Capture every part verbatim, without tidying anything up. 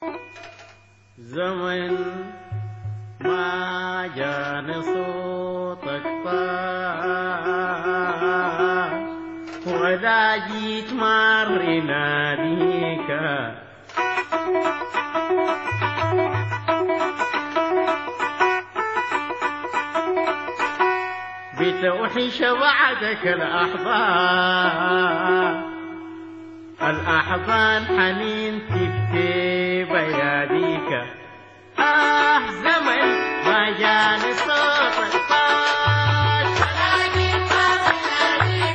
زمن ما جاني صوتك طال ولا جيت مر ناديك بتوحش بعدك الأحضان الأحضان حنين تبكي بياديك آه زمن ما جاني صوتك طال ولا جيت مر ناديك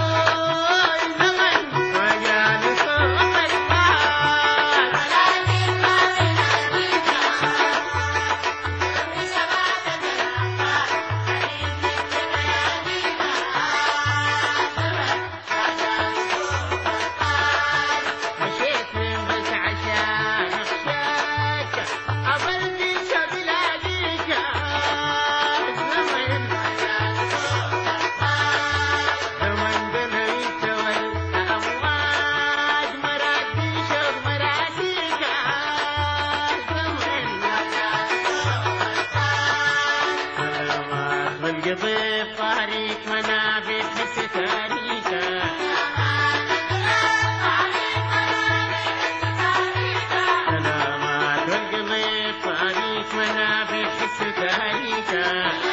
زمن ما جاني صوتك طال ولا جيت مر ناديك بتوحش بعدك القضيب طريق منابت حس تاريكا سلامات والقضيب طريق منابت حس تاريكا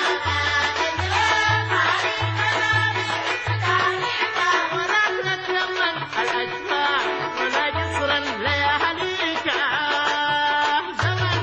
ولا تتلمن الأجفاء ولا جسرا لياليكا زمن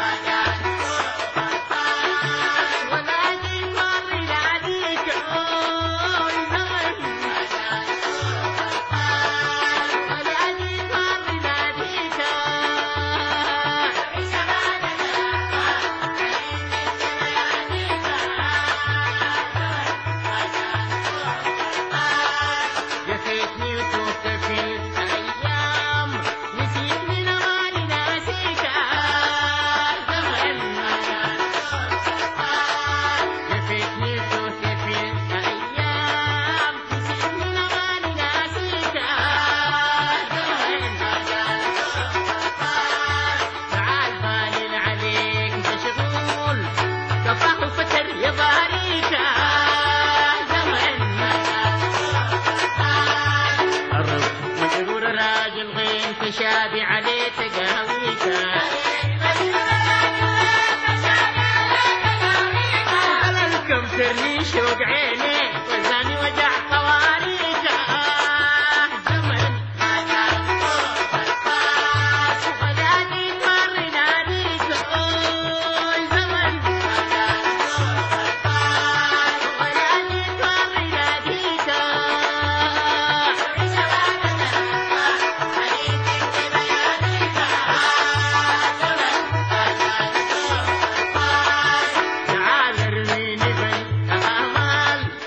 شابي عليه تقاويك على الكم ترني شوق عيني وزاني وجع طواريك زمن ولا جيت مر ناديك زمن ولا جيت مر ناديك تعال ارميني بين الآمال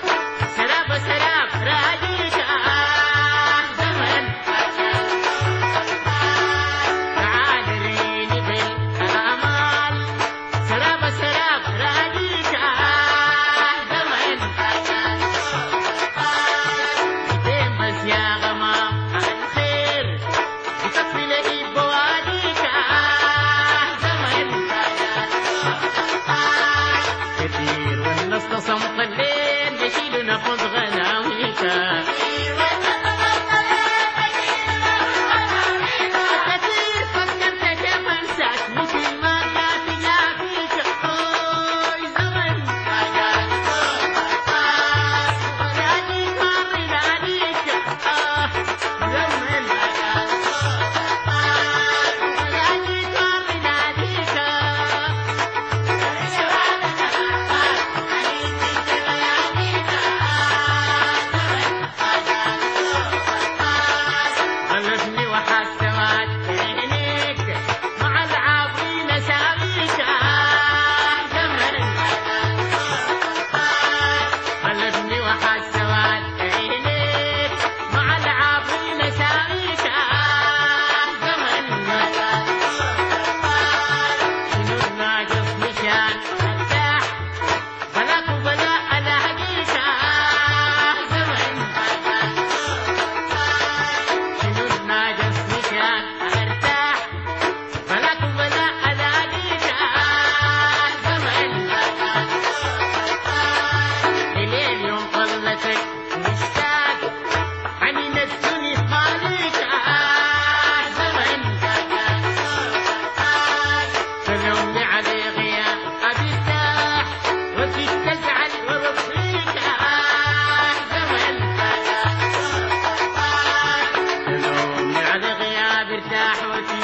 الدحوتي